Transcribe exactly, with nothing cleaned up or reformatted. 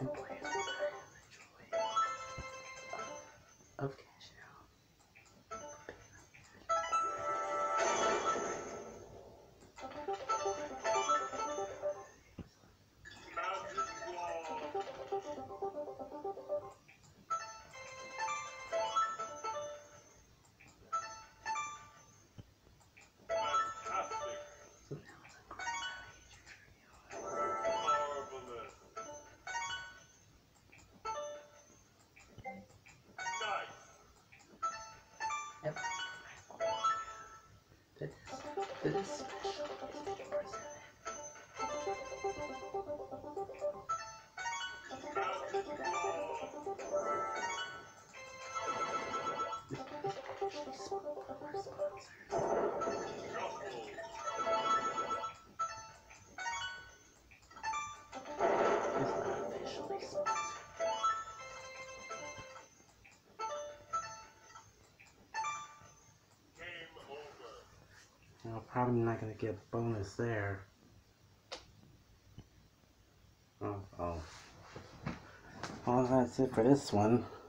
employees will die eventually of cash out. So now I'm going to each tree. Marvelous. Nice. Yep. To this, to this special is being presented. This is actually spoken from our sponsors. It's not officially sponsored. Game over. Well, probably not gonna get a bonus there. Oh, oh. Well, that's it for this one.